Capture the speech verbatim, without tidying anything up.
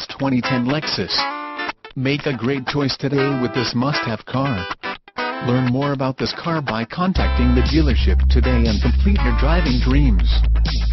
this twenty ten Lexus. Make a great choice today with this must-have car. Learn more about this car by contacting the dealership today and complete your driving dreams.